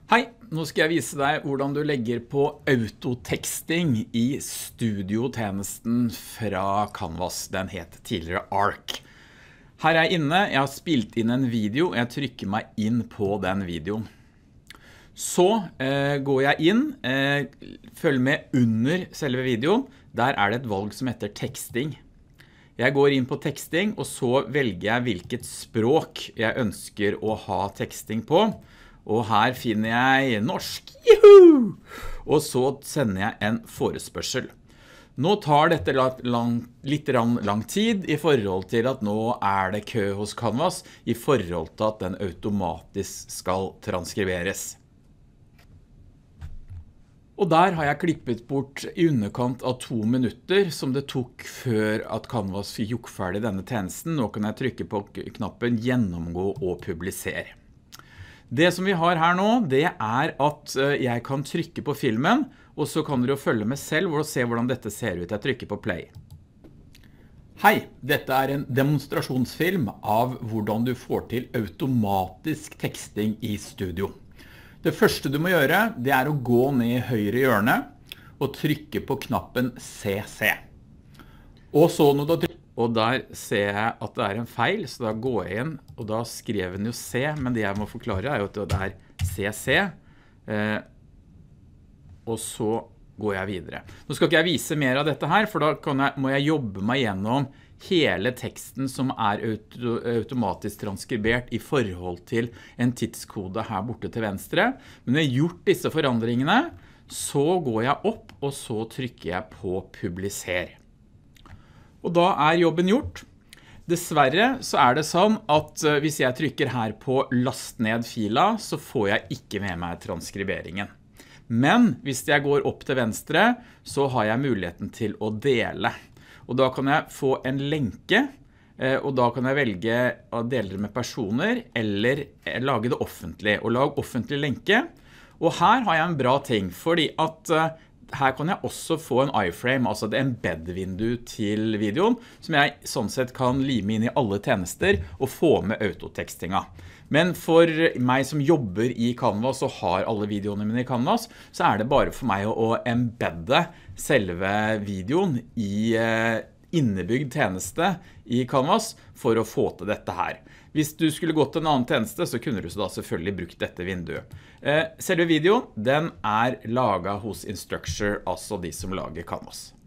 Hei, nå skal jeg vise deg hvordan du legger på autoteksting i studiotjenesten fra Canvas. Den het tidligere Arc. Her er jeg inne, jeg har spilt inn en video, jeg trykker meg inn på den videoen. Så går jeg inn, følg med under selve videoen, der er det et valg som heter teksting. Jeg går inn på teksting, og så velger jeg hvilket språk jeg ønsker å ha teksting på. Og her finner jeg norsk, juhu! Og så sender jeg en forespørsel. Nå tar dette litt lang tid i forhold til at nå er det kø hos Canvas i forhold til at den automatisk skal transkriberes. Og der har jeg klippet bort i underkant av 2 minutter som det tok før at Canvas fikk gjort ferdig denne tjenesten. Nå kan jeg trykke på knappen gjennomgå og publisere. Det som vi har her nå, det er at jeg kan trykke på filmen, og så kan dere følge med selv og se hvordan dette ser ut. Jeg trykker på play. Hei, dette er en demonstrasjonsfilm av hvordan du får til automatisk teksting i studio. Det første du må gjøre, det er å gå ned i høyre hjørne og trykke på knappen CC. Og der ser jeg at det er en feil, så da går jeg inn, og da skrev den jo C, men det jeg må forklare er jo at det er CC, og så går jeg videre. Nå skal ikke jeg vise mer av dette her, for da må jeg jobbe meg gjennom hele teksten som er automatisk transkribert i forhold til en tidskode her borte til venstre. Men når jeg har gjort disse forandringene, så går jeg opp, og så trykker jeg på publiser. Og da er jobben gjort. Dessverre så er det sånn at hvis jeg trykker her på last ned fila, så får jeg ikke med meg transkriberingen. Men hvis jeg går opp til venstre, så har jeg muligheten til å dele. Og da kan jeg få en lenke, og da kan jeg velge å dele det med personer, eller lage det offentlig. Og lage offentlig lenke. Og her har jeg en bra ting, fordi at her kan jeg også få en iframe, altså et embed-vindu til videoen, som jeg sånn sett kan lime inn i alle tjenester og få med autotekstinga. Men for meg som jobber i Canvas og har alle videoene mine i Canvas, så er det bare for meg å embedde selve videoen i innebygd tjeneste i Canvas for å få til dette her. Hvis du skulle gått til en annen tjeneste, så kunne du da selvfølgelig brukt dette vinduet. Selve videoen, den er laget hos Instructure, altså de som lager Canvas.